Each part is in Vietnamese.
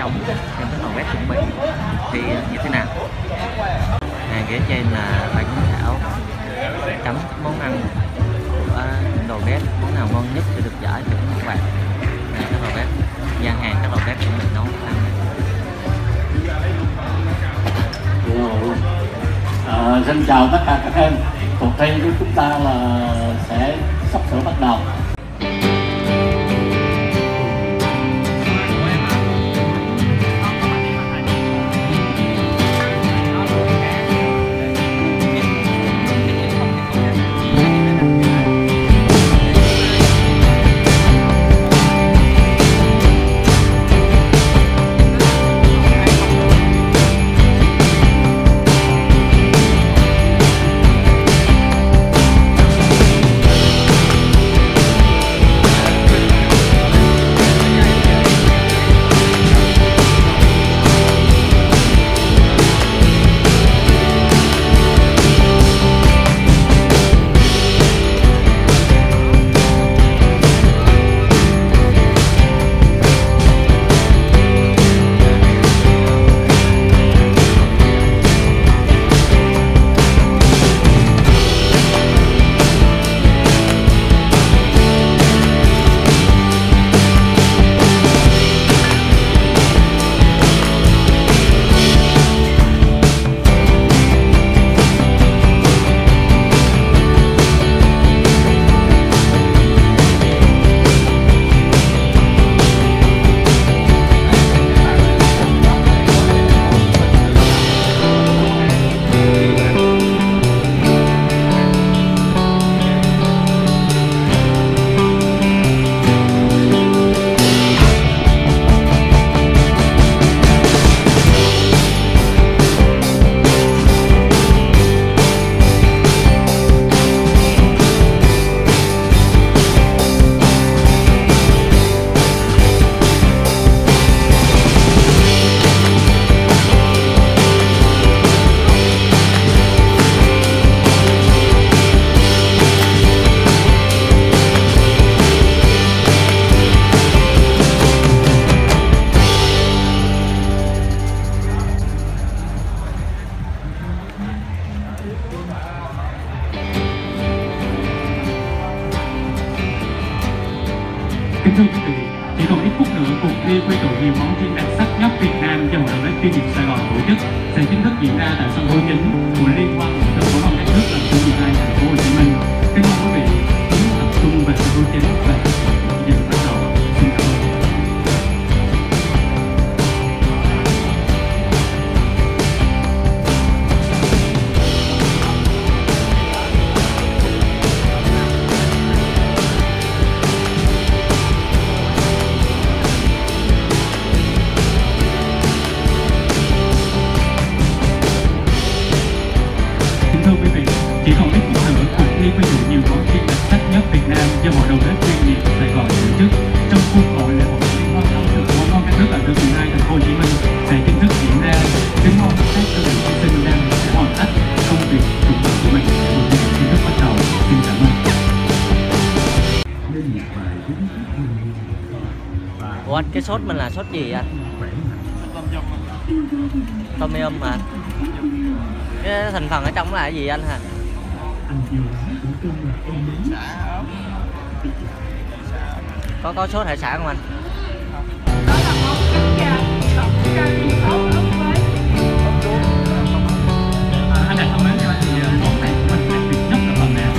trống xem cái đầu bếp chuẩn bị thì như thế nào. Hàng ghế trên là bánh thảo chấm các món ăn của đầu bếp, món nào ngon nhất thì được giải thưởng một bạc. Các đầu bếp gian hàng, các đầu bếp chuẩn bị nấu ăn. Xin chào tất cả các em. Cuộc thi của chúng ta là sẽ sắp sửa bắt đầu. Kính thưa quý vị, chỉ còn ít phút nữa cuộc thi quy tụ nhiều món chiên đặc sắc nhất Việt Nam do Hội đầu bếp chuyên nghiệp Sài Gòn tổ chức sẽ chính thức diễn ra tại sân khấu chính của Liên hoan ẩm thực món ngon các nước lần thứ 12 thành phố Hồ Chí Minh. Kính mong quý vị hãy tập trung vào sân khấu chính và dừng bắt đầu. Xin cảm ơn. Chỉ còn ít phút nữa cuộc thi quy tụ nhiều món chiên đặc sắc nhất Việt Nam do Hội đầu bếp chuyên nghiệp Sài Gòn tổ chức trong khuôn khổ lễ hội liên hoan ẩm thực món ngon các nước lần thứ 12 thành phố Hồ Chí Minh sẽ chính thức diễn ra. Kính mong các đơn vị thí sinh đang sẽ hoàn tất công việc chuẩn bị của mình để cuộc thi chính thức bắt đầu. Xin cảm ơn. Ủa anh, cái sốt mình là sốt gì anh? Tom yum hả? Cái thành phần ở trong là cái gì anh hả? Có sốt hải sản không anh? Đó là món trứng gà tẩm canh ớt với Anh đặt comment cho anh thì món này của mình đặc biệt nhất là phần nào?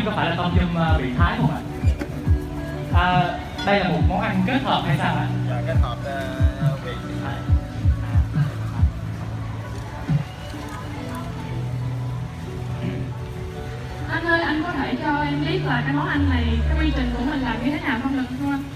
có phải là tôm dum vị Thái không ạ? Đây là một món ăn kết hợp hay sao ạ? Dạ, kết hợp vị Thái. Anh ơi, anh có thể cho em biết là cái món ăn này, cái quy trình của mình làm như thế nào không được không anh?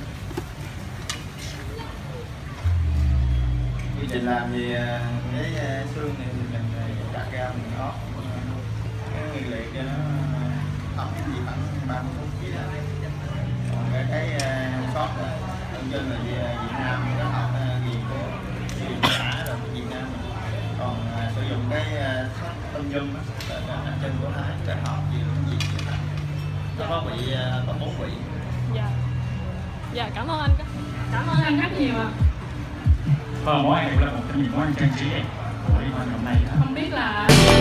Quy trình làm thì cái xương này thì mình chặt ra mình ốp cái nguyên liệu cho nó hấp gì khoảng 30 phút gì đó. Còn cái sốt tượng trưng là Việt Nam cái hộp ghiền của Thái rồi Việt Nam. Còn sử dụng cái sốt tôm dum là đặc trưng của Thái, kết hợp gì nó có vị, có 4 vị. Dạ. Dạ, cảm ơn anh. Cảm ơn anh rất nhiều ạ. Món ăn này cũng là một trong những món ăn trang trí của Liên Hoan năm nay. Không biết là